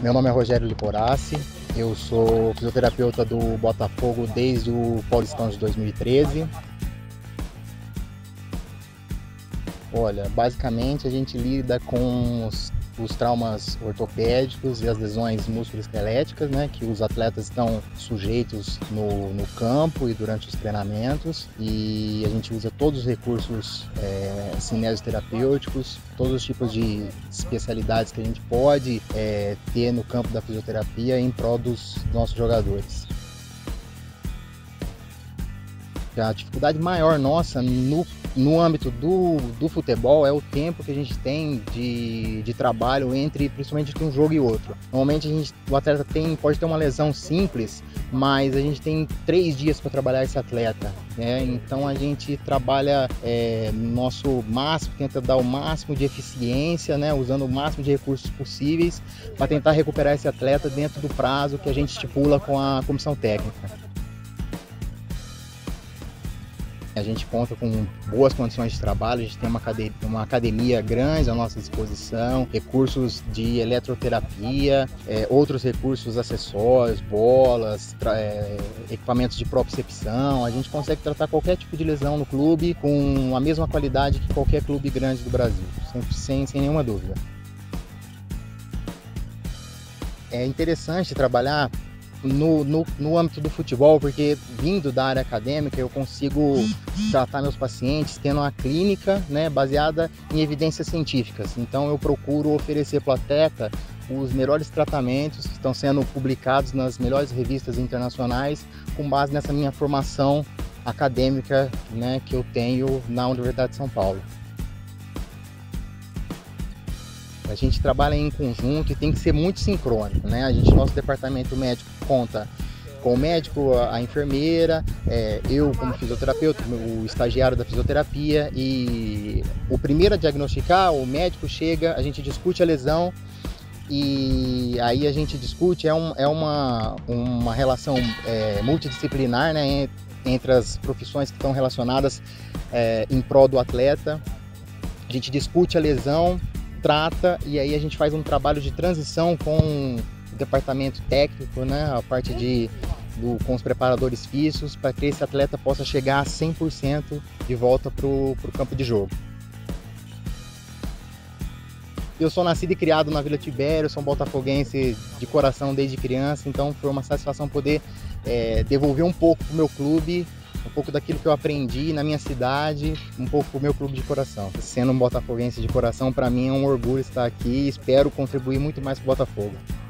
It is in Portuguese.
Meu nome é Rogério Liporassi, eu sou fisioterapeuta do Botafogo desde o Paulistão de 2013. Olha, basicamente a gente lida com os traumas ortopédicos e as lesões musculoesqueléticas, né, que os atletas estão sujeitos no campo e durante os treinamentos, e a gente usa todos os recursos cinesioterapêuticos, todos os tipos de especialidades que a gente pode ter no campo da fisioterapia em prol dos nossos jogadores. A dificuldade maior nossa no âmbito do futebol é o tempo que a gente tem de trabalho principalmente entre um jogo e outro. Normalmente o atleta pode ter uma lesão simples, mas a gente tem 3 dias para trabalhar esse atleta, né? Então a gente trabalha no nosso máximo, tenta dar o máximo de eficiência, né? Usando o máximo de recursos possíveis para tentar recuperar esse atleta dentro do prazo que a gente estipula com a comissão técnica. A gente conta com boas condições de trabalho, a gente tem uma academia grande à nossa disposição, recursos de eletroterapia, outros recursos acessórios, bolas, equipamentos de propriocepção. A gente consegue tratar qualquer tipo de lesão no clube com a mesma qualidade que qualquer clube grande do Brasil, sem nenhuma dúvida. É interessante trabalhar no âmbito do futebol, porque vindo da área acadêmica eu consigo tratar meus pacientes tendo uma clínica, né, baseada em evidências científicas. Então eu procuro oferecer para o atleta os melhores tratamentos que estão sendo publicados nas melhores revistas internacionais com base nessa minha formação acadêmica, né, que eu tenho na Universidade de São Paulo. A gente trabalha em conjunto e tem que ser muito sincrônico, né? Nosso departamento médico conta com o médico, a enfermeira, eu como fisioterapeuta, o estagiário da fisioterapia, e o primeiro a diagnosticar, o médico chega, a gente discute a lesão e aí a gente discute, é uma relação multidisciplinar, né, entre as profissões que estão relacionadas em prol do atleta. A gente discute a lesão, trata, e aí a gente faz um trabalho de transição com o departamento técnico, né, a parte com os preparadores físicos, para que esse atleta possa chegar a 100% de volta para o campo de jogo. Eu sou nascido e criado na Vila Tibério, sou um botafoguense de coração desde criança, então foi uma satisfação poder devolver um pouco para o meu clube, um pouco daquilo que eu aprendi na minha cidade, um pouco pro meu clube de coração. Sendo um botafoguense de coração, para mim é um orgulho estar aqui e espero contribuir muito mais pro Botafogo.